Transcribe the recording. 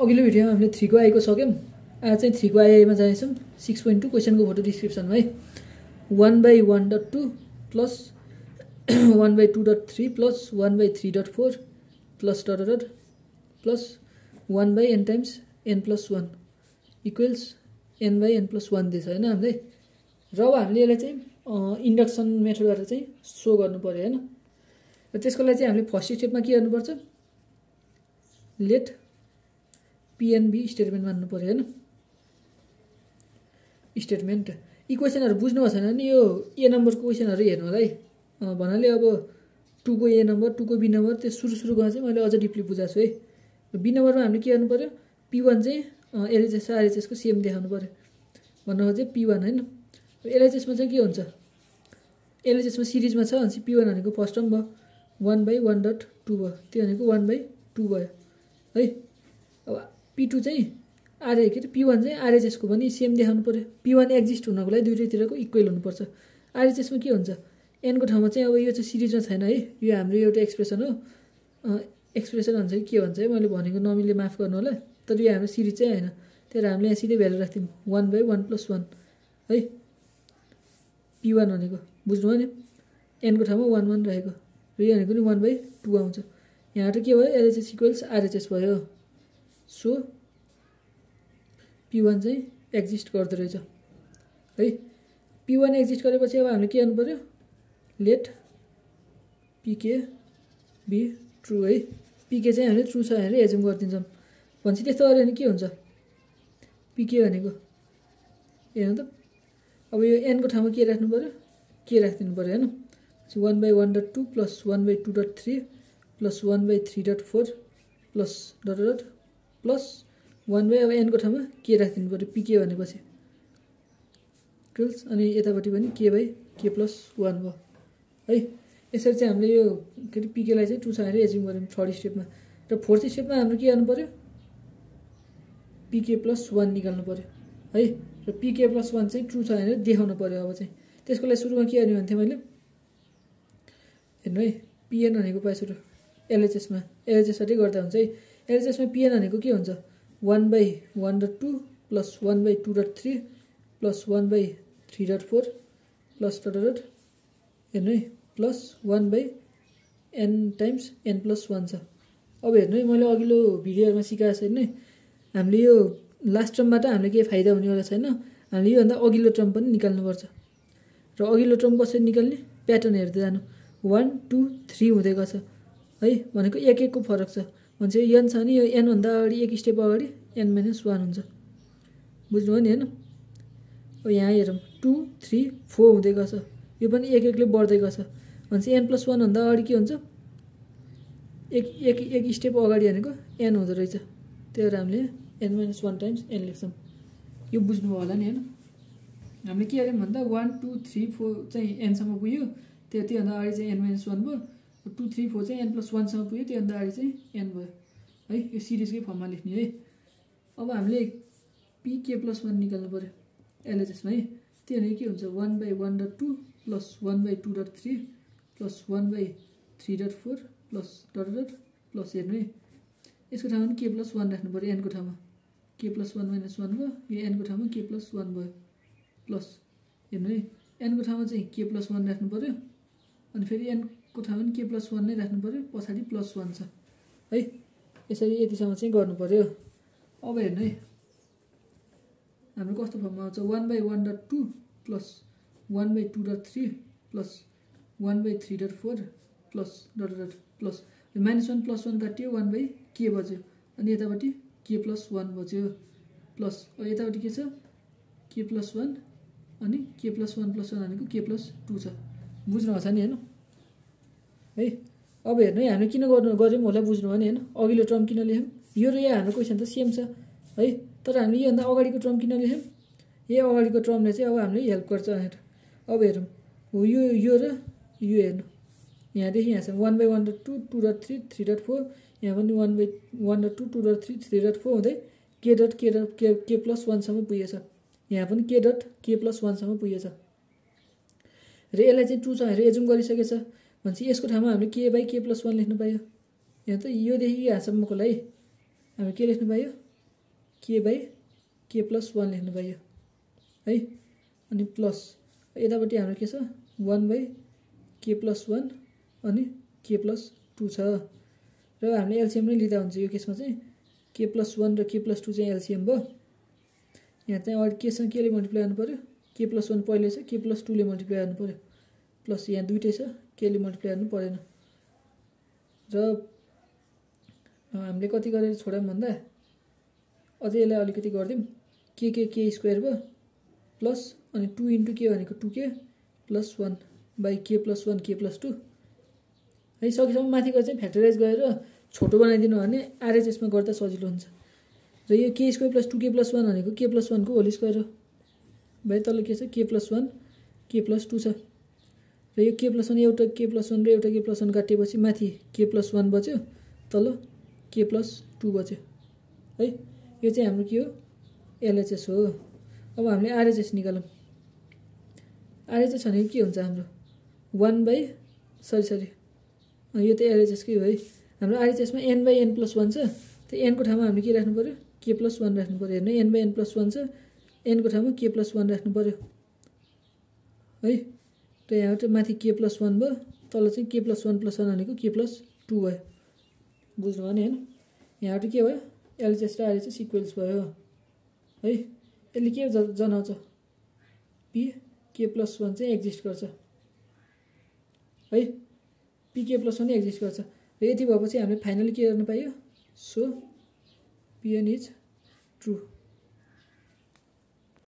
अघिल्लो भिडियोमा हामीले 3 को आएको सक्यौं। आज चाहिँ 3 को आइमा जानेछौं। 6.2 क्वेशनको फोटो डिस्क्रिप्सन है 1/1.2 plus 1/2.3 plus 1/3.4 plus dot dot plus 1/n times n+1 equals n/n+1 दिन्छ हैन हामीले। र अब हामीले यसलाई चाहिँ इन्डक्सन मेथडबाट चाहिँ सो गर्नु पर्यो हैन। र त्यसको लागि चाहिँ हामीले फर्स्ट स्टेपमा के गर्नु पर्छ, लेट PNB स्टेटमेन्ट मान्नु पर्यो हैन। स्टेटमेन्ट इक्वेसनहरु बुझ्नु भएको छैन नि, यो ए नम्बरको क्वेशनहरु हेर्नु होला है। भन्नाले अब 2 को ए नम्बर 2 को बी नम्बर त्यो सुरुमा चाहिँ मैले अझ डिपली बुझाछु है। बी नम्बरमा हामीले के गर्नु पर्यो, P1 चाहिँ LHS र RHS को सेम देखाउनु पर्यो भन्नु चाहिँ P1 हैन। LHS मा चाहिँ के हुन्छ, LHS मा सिरिजमा छ अनि P1 भनेको फर्स्ट टर्म भयो 1/1.2 भयो, त्यो भनेको 1/2 भयो है। अब P2 चाहिँ P1 चाहिँ RHS को पनि सेम देखाउनु पर्यो। P1 एक्जिस्ट हुनको लागि दुईटैतिरको इक्वल हुनुपर्छ। RHS मा के हुन्छ, n को ठाउँमा चाहिँ अब यो चाहिँ सिरिजमा छैन है, यो हाम्रो एउटा एक्सप्रेसन हो। एक्सप्रेसन भन्छ कि के भन्छ है, मैले भनेको नमिले माफ गर्नु होला, तर यो हाम्रो सिरिज चाहिँ हैन। त्यही हामीले यहाँ सिधै भ्यालु राख्दियौं 1/1+1 है। P1 भनेको बुझ्नुभयो नि, n को ठाउँमा 1 1 रहेको, र यो भनेको नि 1/2 आउँछ। यहाँबाट के भयो, LHS इक्वल्स RHS भयो। सो P1 चाहिँ एक्जिस्ट गर्दो रहेछ है। P1 एक्जिस्ट गरेपछि अब हामीले के गर्नु पर्यो, लेट PK बी ट्रू है। PK चाहिँ हामीले ट्रू छ भनेर एज्युम गरिदिन्छौँ। भन्छ त्यस्तो गऱ्यो भने के हुन्छ, PK भनेको हेर्नु त, अब यो n को ठाउँमा के राख्नु पर्यो, के राख्दिनु पर्यो हैन। 1/1.2 plus 1/2.3 plus 1/3.4 plus dot dot plus 1 अब n को ठाउँमा के राख्दिनु पर्यो, PK भनेपछि टुल्स, अनि यतापट्टि पनि k/k+1 भयो है। यसरी चाहिँ हामीले यो PK लाई चाहिँ 2 छ भनेर एज्युम गर्यौं थर्ड स्टेपमा। र फोर्थ स्टेपमा हाम्रो के गर्नु पर्यो, PK+1 निकाल्नु पर्यो है। र PK+1 चाहिँ ट्रू छ भनेर देखाउनु पर्यो। अब चाहिँ त्यसको लागि सुरुमा के गर्ने भन्थे मैले, हेर्नु है, PN भनेको पाए सुरु LHS मा LHS साठी गर्दा हुन्छ है। LHS मा PN भनेको के हुन्छ, 1/1.2 plus 1/2.3 plus 1/3.4 plus dot dot हेर्नु है प्लस 1/n टाइम्स n+1 छ। अब हेर्नु है, मैले अघिल्लो भिडियोमा सिकाएको छैन है, हामीले यो लास्ट टर्मबाट हामीले केही फाइदा हुनेवाला छैन। हामीले योभन्दा अघिल्लो टर्म पनि निकाल्नुपर्छ। र अघिल्लो टर्म कसरी निकाल्ने, प्याटर्न हेर्दै जानु, 1 2 3 हुँदै गछ है। भनेको एक एकको फरक छ। भन्छ यो n छ भने यो n भन्दा अगाडि एक स्टेप अगाडि n-1 हुन्छ। बुझ्नुभयो नि हैन। अब यहाँ हेरौँ 2 3 4 हुँदै गछ, यो पनि एक एकले बढ्दै गछ। भन्छ n+1 भन्दा अगाडि के हुन्छ, एक स्टेप अगाडि भनेको n हुँदो रहेछ। त्यही भएर हामीले n-1 टाइम्स n लेख्छौँ। यो बुझ्नुभयो होला नि हैन। हामीले के गर्यौं भन्दा 1 2 3 4 चाहिँ n सम्म पुग्यो, त्यो भन्दा अगाडि चाहिँ n-1 भयो। 2 3 4 चाहिँ n+1 सम्म पुग्यो, त्यो भन्दा अगाडि चाहिँ n भयो है। यो सिरिजकै फर्ममा लेख्ने है। अब हामीले PK+1 निकाल्नु पर्यो LHS मा है। त्यो भनेको के हुन्छ, 1/1.2 plus 1/2.3 plus 1/3.4 plus dot dot plus हेर्नु है, यसको ठाउँमा पनि k+1 राख्नु पर्यो, n को ठाउँमा k+1 - 1 भयो, यो n को ठाउँमा k+1 भयो प्लस हेर्नु है, n को ठाउँमा चाहिँ k+1 राख्नु पर्यो, अनि फेरि n को ठाउँमा पनि k+1 नै राख्नु पर्यो, पछाडि +1 छ है। यसरी यतिसम्म चाहिँ गर्नु पर्यो। अब हेर्नु है, हाम्रो कस्तो फर्ममा आउँछ, 1/1.2 plus 1/2.3 plus 1/3.4 plus dot dot plus -1 + 1 काटियो 1/k बज्यो, अनि यतापट्टि k+1 बज्यो प्लस, अब यतापट्टि के छ, k+1 अनि k+1 + 1 भनेको k+2 छ। बुझ्नु भएको छ नि हैन है। अब हेर्नु है, हामीले किन गर्यौं होला बुझ्नुभयो नि हैन। अघिल्लो टर्म किन लेख्यौं, यो र यहाँ हाम्रो क्वेशन त सेम छ है, तर हामीले योभन्दा अगाडिको टर्म किन लेख्यौं, यो अगाडिको टर्मले चाहिँ अब हामीले हेल्प गर्छ भनेर। अब हेरौँ, यो र यो हेर्नु, यहाँदेखि यहाँ छ 1/1.2 2.3 3.4, यहाँ पनि 1/1.2 2.3 3.4 हुँदै k+1 सम्म पुगेछ। यहाँ पनि k+1 सम्म पुगेछ। र यसलाई चाहिँ 2 छ भनेर एज्युम गरिसकेछ। भन्छ यसको ठाउँमा हामीले k/k+1 लेख्नु पायो। यहाँ त योदेखि यहाँसम्मको लागि हामी के लेख्नु पायो, के बाई के प्लस 1 लेख्नु भयो है अनि प्लस यतापट्टि हाम्रो के छ 1 बाई के प्लस 1 अनि के प्लस 2 छ र हामीले एलसीएम नै लिँदा हुन्छ यो केसमा चाहिँ के प्लस 1 र के प्लस 2 चाहिँ एलसीएम भयो यहाँ चाहिँ अहिले केसँग केले मल्टिप्लाई गर्नु पर्यो के प्लस 1 पहिले छ के प्लस 2 ले मल्टिप्लाई गर्नु पर्यो प्लस यहाँ दुईटै छ केले मल्टिप्लाई गर्नु परेन र हामीले कति गरेर छोड्यौं भन्दा अझै यसलाई अलिकति गर्दियौं के स्क्वायर भयो प्लस अनि 2 इन्टु के भनेको 2k प्लस 1 बाई के प्लस 1 के प्लस 2 है सकेसम्म माथिको चाहिँ फ्याक्टराइज गरेर छोटो बनाइदिनु भने आरएचएसमा गर्दा सजिलो हुन्छ र यो के स्क्वायर प्लस 2k प्लस 1 भनेको के प्लस 1 को होल स्क्वायर हो भाइ तल के छ के प्लस 1 के प्लस 2 छ र यो के प्लस 1 एउटा के प्लस 1 र एउटा के प्लस 1 काटेपछि माथि के प्लस 1 बच्यो तल के प्लस 2 बच्यो है यो चाहिँ हाम्रो के हो एलएचएस हो अब हामीले आरएचएस निकालौं आरएचएस भनेको के हुन्छ हाम्रो 1 बाई सरी यो त एलएचएस कै हो है हाम्रो आरएचएस मा n बाई n प्लस 1 छ त्यो n को ठाउँमा हामीले के राख्नु पर्यो के प्लस 1 राख्नु पर्यो हेर्नु n बाई n प्लस 1 छ n को ठाउँमा के प्लस 1 राख्नु पर्यो है र यहाँ चाहिँ माथि के प्लस 1 भयो तल चाहिँ के प्लस 1 प्लस 1 भनेको के प्लस 2 भयो बुझ्नु भयो नि हैन यहाँ के भयो एलएचएस र आरएचएस इक्वल्स भयो है यसले के जनाउँछ p के प्लस 1 चाहिँ एक्जिस्ट गर्छ है p के प्लस 1 एक्जिस्ट गर्छ र यति भएपछि हामीले फाइनली के गर्न पाइयो सो pn इज ट्रू